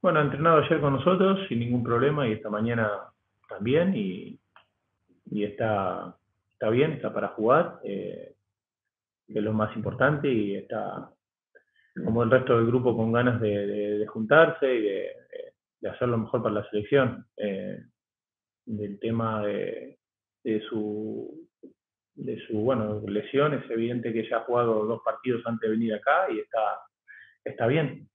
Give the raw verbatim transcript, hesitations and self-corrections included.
Bueno, ha entrenado ayer con nosotros sin ningún problema y esta mañana también y, y está, está bien, está para jugar, eh, que es lo más importante y está como el resto del grupo con ganas de, de- de juntarse y de, de hacer lo mejor para la selección. Eh, del tema de, de su, de su bueno, lesión, es evidente que ya ha jugado dos partidos antes de venir acá y está, está bien.